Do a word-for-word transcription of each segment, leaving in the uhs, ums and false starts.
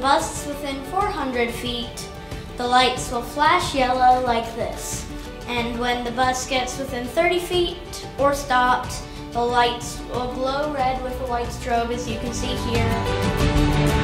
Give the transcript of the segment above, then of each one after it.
bus is within four hundred feet, the lights will flash yellow like this. And when the bus gets within thirty feet or stopped, the lights will glow red with a white strobe, as you can see here.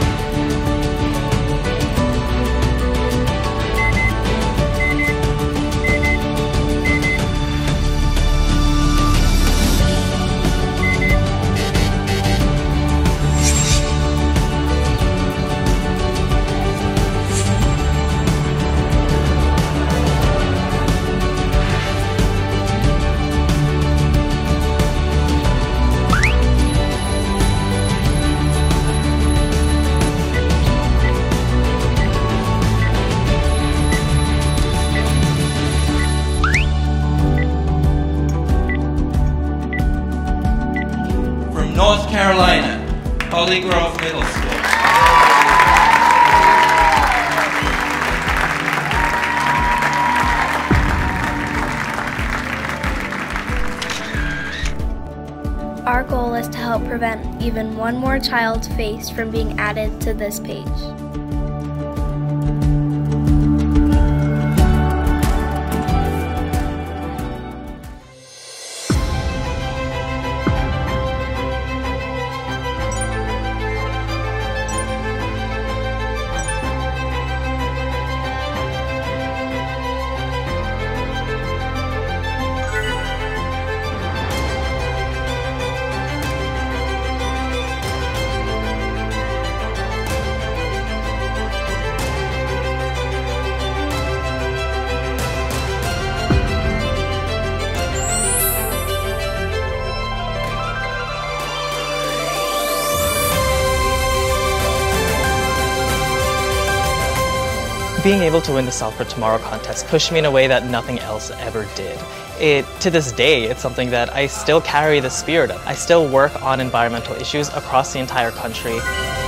North Carolina, Holy Grove Middle School. Our goal is to help prevent even one more child's face from being added to this page. Being able to win the South for Tomorrow contest pushed me in a way that nothing else ever did. It, to this day, it's something that I still carry the spirit of. I still work on environmental issues across the entire country.